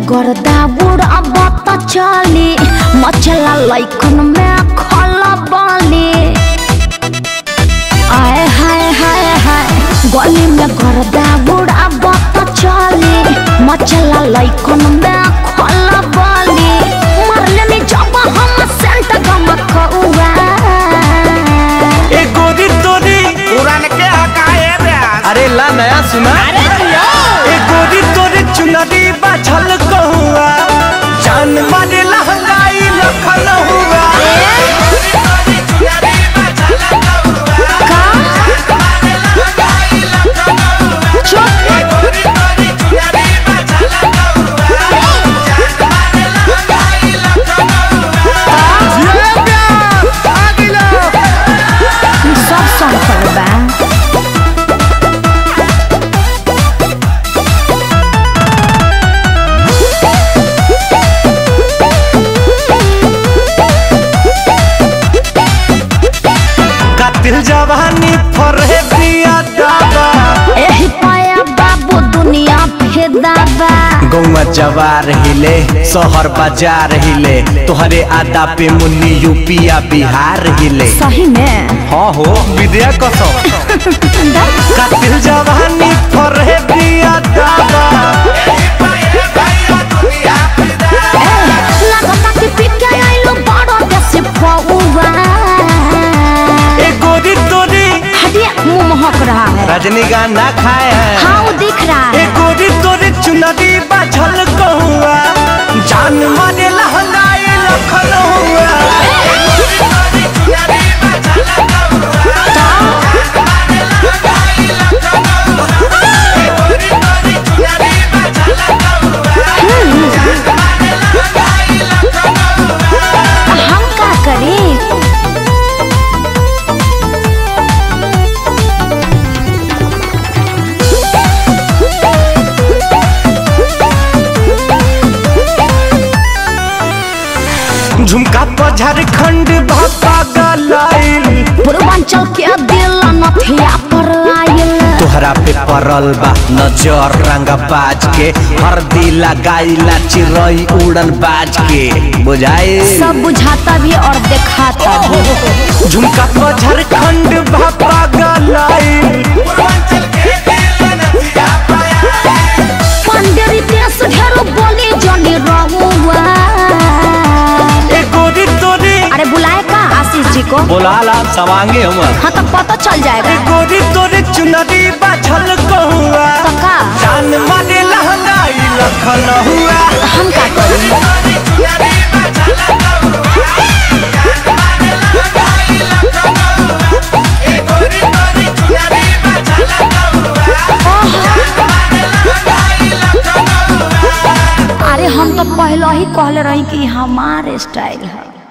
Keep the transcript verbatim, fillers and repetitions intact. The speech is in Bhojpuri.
गर्दा बुढ़ा बता चली मचला लइकन में खला बाली आए हाय हाय हाय गली में गर्दा बुढ़ा बता चली मचला लइकन में खला बाली मरले में जब हम सेंट गमकौआ ए गोरी तोरी पुरान के हकाए रे अरे ला नया सुना ए गोरी तोरी चुनरी बाछल कहुआ जान मारे लहंगाई लखन हुआ दिल जवानी फरे पिया दावा एही पाया बाबू दुनिया फेदावा गौवा जवार हिले शहर बाजार हिले तोहरे आदा पे मुन्नी यूपिया बिहार हिले सही में हाँ हो विद्या कसम का दिल जवानी फरे पिया दावा लगता कि पिके आइलो बड़ो देश पौवा मुँह महक रहा है रजनीगंधा खाए हैं हाँ वो दिख रहा है गोरी तोरे चुनरी बाछल कहुआ जान मारे लहंगाई लखन हुआ हम क्या करें झुमका तो झारखंड भापा गलाइल पूर्वांचल के दिल नथिया पर आइल तोहरा पे परल बा नजर रंग बाज के हरदी लगाइला चिरई उड़न बाज के बुझाए सब बुझाता भी और दिखाता भी झुमका तो झारखंड भापा गलाइल पंडेरी देश ढेरो बोली जनी रहुआ अरे बुलाए का आशीष जी को बोला ला सवांगे हम हाँ तो पता चल जाएगा गोरी तोरे चुनरी बाछल कहुआ तो का जान मारे लहंगाई लखन हुआ हम क्या करें अरे हम तो पहले ही कहले रही कि हमारे स्टाइल है।